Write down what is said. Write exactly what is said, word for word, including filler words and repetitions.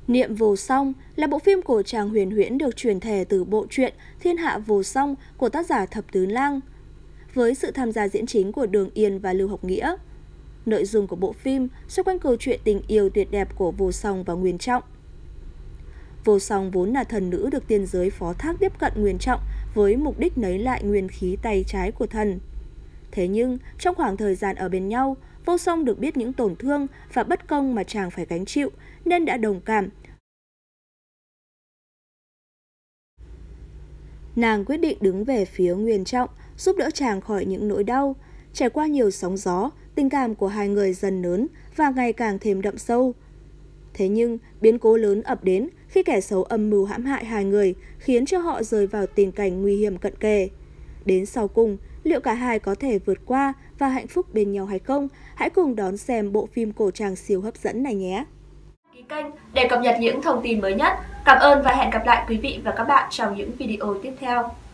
Niệm Vô Song là bộ phim cổ trang huyền huyễn được truyền thể từ bộ truyện Thiên Hạ Vô Song của tác giả Thập Tứ Lang, với sự tham gia diễn chính của Đường Yên và Lưu Học Nghĩa. Nội dung của bộ phim xoay quanh câu chuyện tình yêu tuyệt đẹp của Vô Song và Nguyên Trọng. Vô Song vốn là thần nữ được tiên giới phó thác tiếp cận Nguyên Trọng với mục đích lấy lại nguyên khí tay trái của thần. Thế nhưng, trong khoảng thời gian ở bên nhau, Vô Song được biết những tổn thương và bất công mà chàng phải gánh chịu, nên đã đồng cảm. Nàng quyết định đứng về phía Nguyên Trọng, giúp đỡ chàng khỏi những nỗi đau. Trải qua nhiều sóng gió, tình cảm của hai người dần lớn và ngày càng thêm đậm sâu. Thế nhưng, biến cố lớn ập đến khi kẻ xấu âm mưu hãm hại hai người, khiến cho họ rơi vào tình cảnh nguy hiểm cận kề. Đến sau cùng, liệu cả hai có thể vượt qua và hạnh phúc bên nhau hay không? Hãy cùng đón xem bộ phim cổ trang siêu hấp dẫn này nhé! Đăng ký kênh để cập nhật những thông tin mới nhất. Cảm ơn và hẹn gặp lại quý vị và các bạn trong những video tiếp theo.